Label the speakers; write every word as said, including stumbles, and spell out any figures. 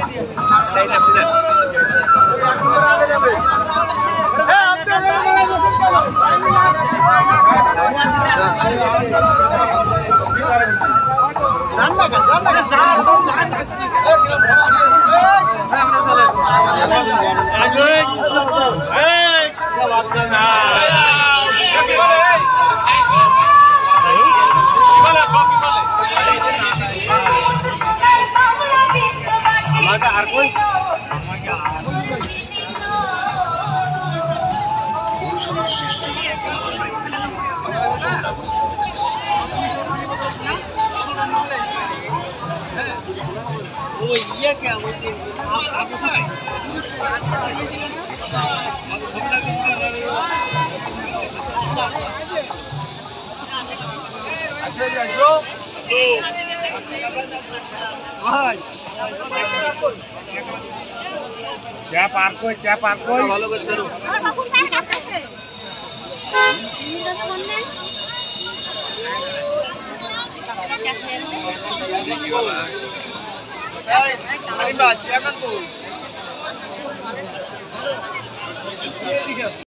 Speaker 1: আর কই वो ये क्या वो आप कोথায় अच्छा जो भाई क्या पार्क कोई क्या पार्क कोई ভালো করে ধরো তখন কার কাছে আছে তুমি তো বললে কি বলা এই আমি বাসি এখন তো